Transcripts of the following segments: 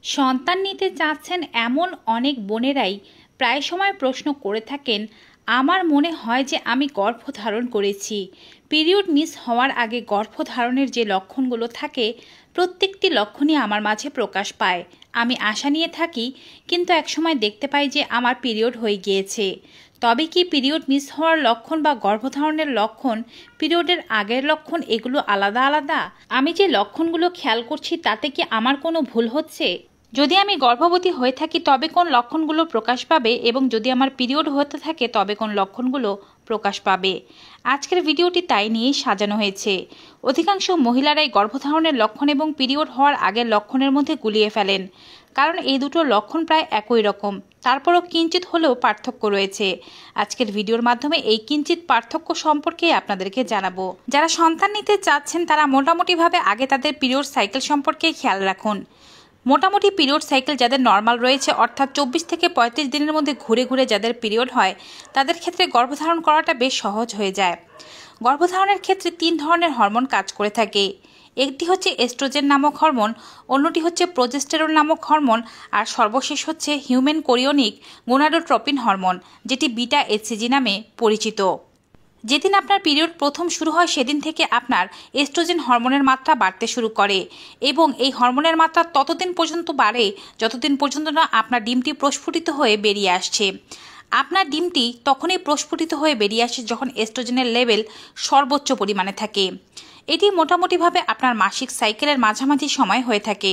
সন্তান নিতে চাচ্ছেন এমন অনেক বোনেরাই প্রায় সময় প্রশ্ন করে থাকেন, আমার মনে হয় যে আমি গর্ভধারণ করেছি। পিরিয়ড মিস হওয়ার আগে গর্ভধারণের যে লক্ষণগুলো থাকে প্রত্যেকটি লক্ষণই আমার মাঝে প্রকাশ পায়। আমি আশা নিয়ে থাকি, কিন্তু একসময় দেখতে পাই যে আমার পিরিয়ড হয়ে গিয়েছে। তবে কি পিরিয়ড মিস হওয়ার লক্ষণ বা গর্ভধারণের লক্ষণ পিরিয়ডের আগের লক্ষণ এগুলো আলাদা আলাদা? আমি যে লক্ষণগুলো খেয়াল করছি তাতে কি আমার কোনো ভুল হচ্ছে? যদি আমি গর্ভবতী হয়ে থাকি তবে কোন লক্ষণগুলো প্রকাশ পাবে, এবং যদি আমার পিরিয়ড হতে থাকে তবে কোন লক্ষণগুলো প্রকাশ পাবে? আজকের ভিডিওটি তাই নিয়েই সাজানো হয়েছে। অধিকাংশ মহিলারাই গর্ভধারণের লক্ষণ এবং পিরিয়ড হওয়ার আগের লক্ষণের মধ্যে গুলিয়ে ফেলেন, কারণ এই দুটো লক্ষণ প্রায় একই রকম। তারপরও কিঞ্চিত হলেও পার্থক্য রয়েছে। আজকের ভিডিওর মাধ্যমে এই কিঞ্চিত পার্থক্য সম্পর্কে আপনাদেরকে জানাবো। যারা সন্তান নিতে চাচ্ছেন তারা মোটামুটিভাবে আগে তাদের পিরিয়ড সাইকেল সম্পর্কে খেয়াল রাখুন। মোটামুটি পিরিয়ড সাইকেল যাদের নর্মাল রয়েছে, অর্থাৎ 24 থেকে 35 দিনের মধ্যে ঘুরে ঘুরে যাদের পিরিয়ড হয়, তাদের ক্ষেত্রে গর্ভধারণ করাটা বেশ সহজ হয়ে যায়। গর্ভধারণের ক্ষেত্রে 3 ধরনের হরমোন কাজ করে থাকে। একটি হচ্ছে এস্ট্রোজেন নামক হরমোন, অন্যটি হচ্ছে প্রোজেস্টেরন নামক হরমোন, আর সর্বশেষ হচ্ছে হিউম্যান কোরিওনিক গোনাডোট্রপিন হরমোন, যেটি বিটা এইচসিজি নামে পরিচিত। যেদিন আপনার পিরিয়ড প্রথম শুরু হয় সেদিন থেকে আপনার এস্ট্রোজেন হরমোনের মাত্রা বাড়তে শুরু করে, এবং এই হরমোনের মাত্রা ততদিন পর্যন্ত বাড়ে যতদিন পর্যন্ত না আপনার ডিমটি প্রস্ফুটিত হয়ে বেরিয়ে আসছে। আপনার ডিমটি তখনই প্রস্ফুটিত হয়ে বেরিয়ে আসে যখন এস্ট্রোজেনের লেভেল সর্বোচ্চ পরিমাণে থাকে। এটি মোটামুটিভাবে আপনার মাসিক সাইকেলের মাঝামাঝি সময় হয়ে থাকে।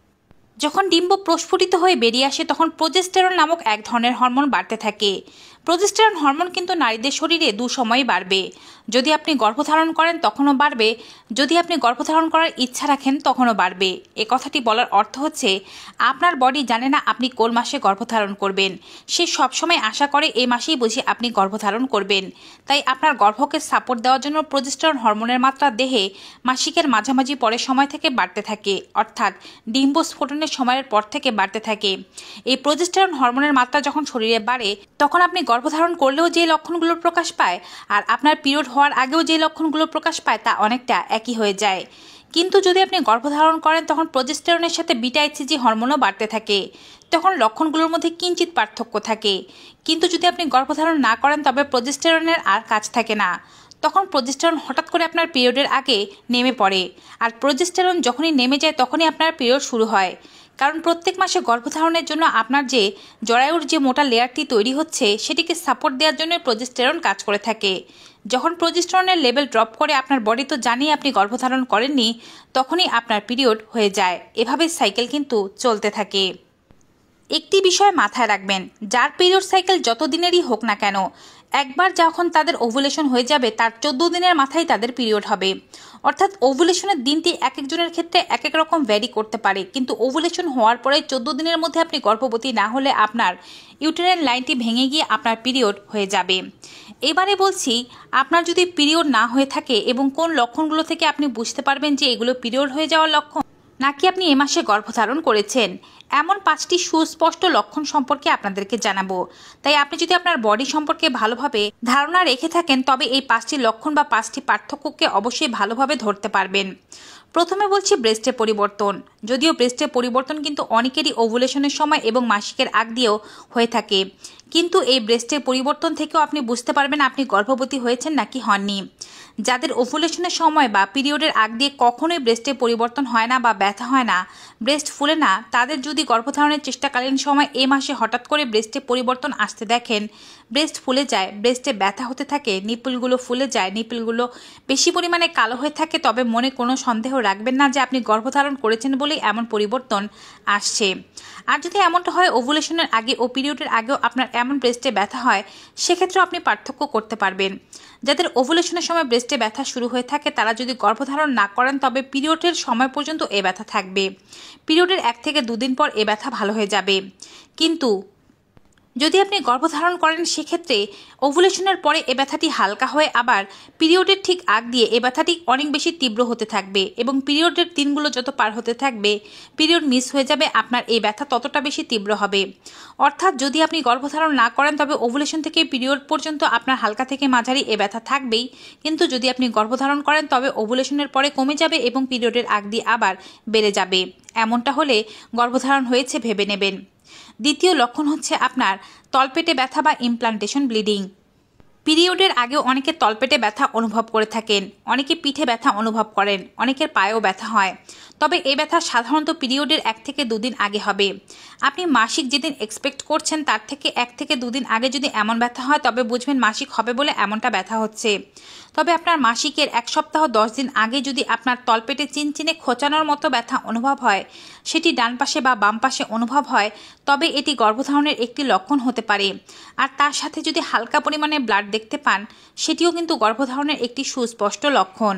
যখন ডিম্ব প্রস্ফুটিত হয়ে বেরিয়ে আসে তখন প্রোজেস্টেরন নামক এক ধরনের হরমোন বাড়তে থাকে। প্রোজেস্টেরন হরমোন কিন্তু নারীদের শরীরে দুসময়ই বাড়বে। যদি আপনি গর্ভধারণ করেন তখনও বাড়বে, যদি আপনি গর্ভধারণ করার ইচ্ছা রাখেন তখনও বাড়বে। এ কথাটি বলার অর্থ হচ্ছে আপনার বডি জানে না আপনি কোন মাসে গর্ভধারণ করবেন, সে সবসময় আশা করে এই মাসেই বুঝি আপনি গর্ভধারণ করবেন। তাই আপনার গর্ভকে সাপোর্ট দেওয়ার জন্য প্রোজেস্টেরন হরমোনের মাত্রা দেহে মাসিকের মাঝামাঝি পরের সময় থেকে বাড়তে থাকে, অর্থাৎ ডিম্ব স্ফোটনের সময়ের পর থেকে বাড়তে থাকে। এই প্রোজেস্টেরন হরমোনের মাত্রা যখন শরীরে বাড়ে তখন আপনি গর্ভধারণ করলেও যে লক্ষণগুলো প্রকাশ পায় আর আপনার পিরিয়ড হওয়ার আগেও যে লক্ষণগুলো প্রকাশ পায় তা অনেকটা একই হয়ে যায়। কিন্তু যদি আপনি গর্ভধারণ করেন তখন প্রোজেস্টেরনের সাথে বিটা এইচসিজি হরমোনও বাড়তে থাকে, তখন লক্ষণগুলোর মধ্যে কিঞ্চিত পার্থক্য থাকে। কিন্তু যদি আপনি গর্ভধারণ না করেন তবে প্রোজেস্টেরনের আর কাজ থাকে না, তখন প্রোজেস্টেরন হঠাৎ করে আপনার পিরিয়ডের আগে নেমে পড়ে, আর প্রোজেস্টেরন যখনই নেমে যায় তখনই আপনার পিরিয়ড শুরু হয়। কারণ প্রত্যেক মাসে গর্ভধারণের জন্য আপনার যে জরায়ুর যে মোটা লেয়ারটি তৈরি হচ্ছে সেটিকে সাপোর্ট দেওয়ার জন্য প্রোজেস্টেরন কাজ করে থাকে। যখন প্রোজেস্টেরনের লেভেল ড্রপ করে আপনার বডি তো জানিয়ে আপনি গর্ভধারণ করেননি, তখনই আপনার পিরিয়ড হয়ে যায়। এভাবে সাইকেল কিন্তু চলতে থাকে। একটি বিষয় মাথায় রাখবেন, যার পিরিয়ড সাইকেল যত দিনেরই হোক না কেন, একবার যখন তাদের ওভুলেশন হয়ে যাবে তার 14 দিনের মাথায় তাদের পিরিয়ড হবে। অর্থাৎ ওভুলেশনের দিনটি এক একজনের ক্ষেত্রে এক এক রকম ভ্যারি করতে পারে, কিন্তু ওভুলেশন হওয়ার পরে 14 দিনের মধ্যে আপনি গর্ভবতী না হলে আপনার ইউটেরাইন লাইনটি ভেঙে গিয়ে আপনার পিরিয়ড হয়ে যাবে। এবারে বলছি, আপনার যদি পিরিয়ড না হয়ে থাকে এবং কোন লক্ষণগুলো থেকে আপনি বুঝতে পারবেন যে এগুলো পিরিয়ড হয়ে যাওয়ার লক্ষণ, নাকি আপনি এ মাসে গর্ভধারণ করেছেন, এমন 5টি সুস্পষ্ট লক্ষণ সম্পর্কে আপনাদেরকে জানাবো। তাই আপনি যদি আপনার বডি সম্পর্কে ভালোভাবে ধারণা রেখে থাকেন তবে এই 5টি লক্ষণ বা 5টি পার্থক্যকে অবশ্যই ভালোভাবে ধরতে পারবেন। প্রথমে বলছি ব্রেস্টে পরিবর্তন। যদিও ব্রেস্টে পরিবর্তন কিন্তু অনেকেরই ওভুলেশনের সময় এবং মাসিকের আগ দিয়েও হয়ে থাকে, কিন্তু এই ব্রেস্টের পরিবর্তন থেকেও আপনি বুঝতে পারবেন আপনি গর্ভবতী হয়েছেন নাকি হননি। যাদের ওভুলেশনের সময় বা পিরিয়ডের আগ দিয়ে কখনোই ব্রেস্টে পরিবর্তন হয় না বা ব্যথা হয় না, ব্রেস্ট ফুলে না, তাদের যদি গর্ভধারণের চেষ্টাকালীন সময় এ মাসে হঠাৎ করে ব্রেস্টে পরিবর্তন আসতে দেখেন, ব্রেস্ট ফুলে যায়, ব্রেস্টে ব্যথা হতে থাকে, নিপলগুলো ফুলে যায়, নিপলগুলো বেশি পরিমাণে কালো হয়ে থাকে, তবে মনে কোনো সন্দেহ রাখবেন না যে আপনি গর্ভধারণ করেছেন বলেই এমন পরিবর্তন আসছে। আর যদি এমনটা হয় ওভুলেশনের আগে ও পিরিয়ডের আগেও আপনার এমন ব্রেস্টে ব্যথা হয়, সেক্ষেত্রেও আপনি পার্থক্য করতে পারবেন। যাদের ওভুলেশনের সময় ব্রেস্টে ব্যথা শুরু হয়ে থাকে তারা যদি গর্ভধারণ না করেন তবে পিরিয়ডের সময় পর্যন্ত এ ব্যথা থাকবে। পিরিয়ডের 1 থেকে 2 দিন পর এ ব্যথা ভালো হয়ে যাবে। কিন্তু যদি আপনি গর্ভধারণ করেন সেক্ষেত্রে ওভুলেশনের পরে এ ব্যথাটি হালকা হয়ে আবার পিরিয়ডের ঠিক আগ দিয়ে এ ব্যথাটি অনেক বেশি তীব্র হতে থাকবে এবং পিরিয়ডের দিনগুলো যত পার হতে থাকবে পিরিয়ড মিস হয়ে যাবে, আপনার এই ব্যথা ততটা বেশি তীব্র হবে। অর্থাৎ যদি আপনি গর্ভধারণ না করেন তবে ওভুলেশন থেকে পিরিয়ড পর্যন্ত আপনার হালকা থেকে মাঝারি এ ব্যথা থাকবেই, কিন্তু যদি আপনি গর্ভধারণ করেন তবে ওভুলেশনের পরে কমে যাবে এবং পিরিয়ডের আগ দিয়ে আবার বেড়ে যাবে। এমনটা হলে গর্ভধারণ হয়েছে ভেবে নেবেন। দ্বিতীয় লক্ষণ হচ্ছে আপনার তলপেটে ব্যথা বা ইমপ্লান্টেশন ব্লিডিং। পিরিয়ডের আগেও অনেকে তলপেটে ব্যথা অনুভব করে থাকেন, অনেকে পিঠে ব্যথা অনুভব করেন, অনেকের পায়েও ব্যথা হয়। তবে এই ব্যথা সাধারণত পিরিয়ডের 1 থেকে 2 দিন আগে হবে। আপনি মাসিক যেদিন এক্সপেক্ট করছেন তার থেকে 1 থেকে 2 দিন আগে যদি এমন ব্যথা হয় তবে বুঝবেন মাসিক হবে বলে এমনটা ব্যথা হচ্ছে। তবে আপনার মাসিকের 1 সপ্তাহ 10 দিন আগে যদি আপনার তলপেটে চিনচিনে খোঁচানোর মতো ব্যথা অনুভব হয়, সেটি ডান পাশে বা বাম পাশে অনুভব হয়, তবে এটি গর্ভধারণের একটি লক্ষণ হতে পারে। আর তার সাথে যদি হালকা পরিমাণে ব্লাড দেখতে পান, সেটিও কিন্তু গর্ভধারণের একটি সুস্পষ্ট লক্ষণ।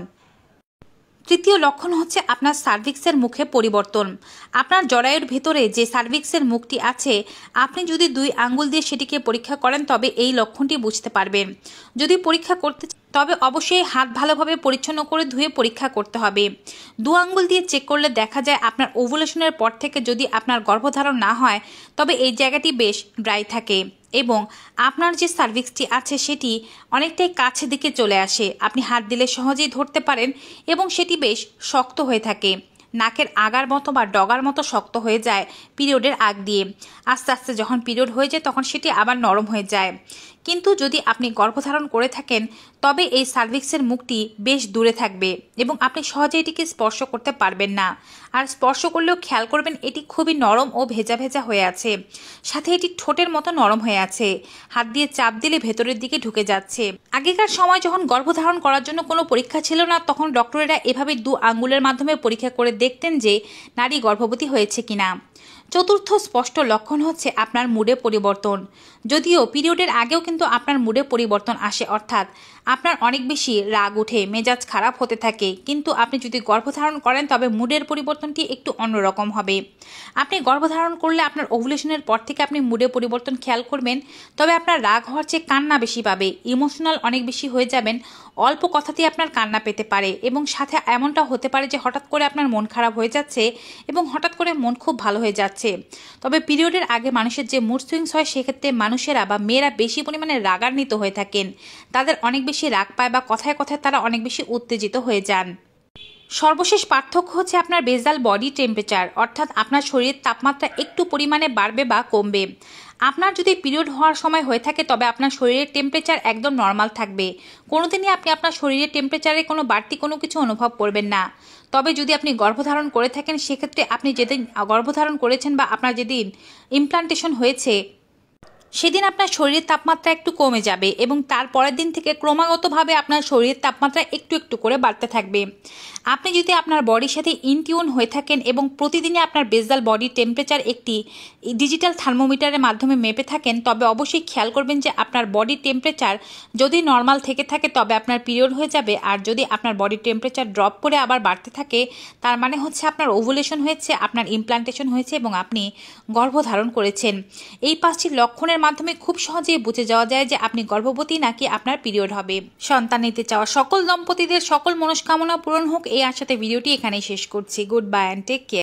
তৃতীয় লক্ষণ হচ্ছে আপনার সার্ভিক্সের মুখে পরিবর্তন। আপনার জরায়ুর ভেতরে যে সার্ভিক্সের মুখটি আছে, আপনি যদি 2 আঙ্গুল দিয়ে সেটিকে পরীক্ষা করেন তবে এই লক্ষণটি বুঝতে পারবেন। যদি পরীক্ষা করতে তবে অবশ্যই হাত ভালোভাবে পরিচ্ছন্ন করে ধুয়ে পরীক্ষা করতে হবে। 2 আঙ্গুল দিয়ে চেক করলে দেখা যায় আপনার ওভুলেশনের পর থেকে যদি আপনার গর্ভধারণ না হয় তবে এই জায়গাটি বেশ ড্রাই থাকে এবং আপনার যে সার্ভিক্সটি আছে সেটি অনেকটাই কাছে দিকে চলে আসে। আপনি হাত দিলে সহজেই ধরতে পারেন এবং সেটি বেশ শক্ত হয়ে থাকে, নাকের আগার মতো বা ডগার মতো শক্ত হয়ে যায় পিরিয়ডের আগ দিয়ে। আস্তে আস্তে যখন পিরিয়ড হয়ে যায় তখন সেটি আবার নরম হয়ে যায়। কিন্তু যদি আপনি গর্ভধারণ করে থাকেন তবে এই সার্ভিক্সের মুখটি বেশ দূরে থাকবে এবং আপনি সহজে এটিকে স্পর্শ করতে পারবেন না। আর স্পর্শ করলেও খেয়াল করবেন এটি খুবই নরম ও ভেজা ভেজা হয়ে আছে, সাথে এটি ঠোঁটের মতো নরম হয়ে আছে, হাত দিয়ে চাপ দিলে ভেতরের দিকে ঢুকে যাচ্ছে। আগেকার সময় যখন গর্ভধারণ করার জন্য কোনো পরীক্ষা ছিল না তখন ডক্টরেরা এভাবে 2 আঙ্গুলের মাধ্যমে পরীক্ষা করে দেখতেন যে নারী গর্ভবতী হয়েছে কিনা। চতুর্থ স্পষ্ট লক্ষণ হচ্ছে আপনার মুডে পরিবর্তন। যদিও পিরিয়ডের আগেও কিন্তু আপনার মুডে পরিবর্তন আসে, অর্থাৎ আপনার অনেক বেশি রাগ উঠে, মেজাজ খারাপ হতে থাকে, কিন্তু আপনি যদি গর্ভধারণ করেন তবে মুডের পরিবর্তনটি একটু অন্যরকম হবে। আপনি গর্ভধারণ করলে আপনার ওভুলেশনের পর থেকে আপনি মুডে পরিবর্তন খেয়াল করবেন, তবে আপনার রাগ হওয়ার চেয়ে কান্না বেশি পাবে, ইমোশনাল অনেক বেশি হয়ে যাবেন, অল্প কথাতেই আপনার কান্না পেতে পারে এবং সাথে এমনটা হতে পারে যে হঠাৎ করে আপনার মন খারাপ হয়ে যাচ্ছে এবং হঠাৎ করে মন খুব ভালো হয়ে যাচ্ছে। তবে পিরিয়ডের আগে মানুষের যে মুড সুইংস হয় সেক্ষেত্রে মানুষেরা বা মেয়েরা বেশি পরিমাণে রাগান্বিত হয়ে থাকেন, তাদের অনেক বেশি রাগ পায় বা কথায় কথায় তারা অনেক বেশি উত্তেজিত হয়ে যান। সর্বশেষ পার্থক্য হচ্ছে আপনার বেসাল বডি টেম্পারেচার, অর্থাৎ আপনার শরীরের তাপমাত্রা একটু পরিমাণে বাড়বে বা কমবে। আপনার যদি পিরিয়ড হওয়ার সময় হয়ে থাকে তবে আপনার শরীরের টেম্পারেচার একদম নর্মাল থাকবে, কোনোদিনই আপনি আপনার শরীরের টেম্পারেচারে কোনো বাড়তি কোনো কিছু অনুভব করবেন না। তবে যদি আপনি গর্ভধারণ করে থাকেন সেক্ষেত্রে আপনি যেদিন গর্ভধারণ করেছেন বা আপনার যেদিন ইমপ্লান্টেশন হয়েছে সেদিন আপনার শরীরের তাপমাত্রা একটু কমে যাবে এবং তার পরের দিন থেকে ক্রমাগতভাবে আপনার শরীরের তাপমাত্রা একটু একটু করে বাড়তে থাকবে। আপনি যদি আপনার বডির সাথে ইনটিউন হয়ে থাকেন এবং প্রতিদিনই আপনার বেসাল বডি টেম্পারেচার একটি ডিজিটাল থার্মোমিটারের মাধ্যমে মেপে থাকেন তবে অবশ্যই খেয়াল করবেন যে আপনার বডি টেম্পারেচার যদি নর্মাল থেকে থাকে তবে আপনার পিরিয়ড হয়ে যাবে, আর যদি আপনার বডি টেম্পারেচার ড্রপ করে আবার বাড়তে থাকে তার মানে হচ্ছে আপনার ওভুলেশন হয়েছে, আপনার ইমপ্লান্টেশন হয়েছে এবং আপনি গর্ভধারণ করেছেন। এই 5টি লক্ষণের মাধ্যমে খুব সহজেই বুঝে যাওয়া যায় যে আপনি গর্ভবতী নাকি আপনার পিরিয়ড হবে। সন্তান নিতে চাওয়া সকল দম্পতিদের সকল মনস্কামনা পূরণ হোক এই আশাতে ভিডিওটি এখানেই শেষ করছি। Goodbye and take care.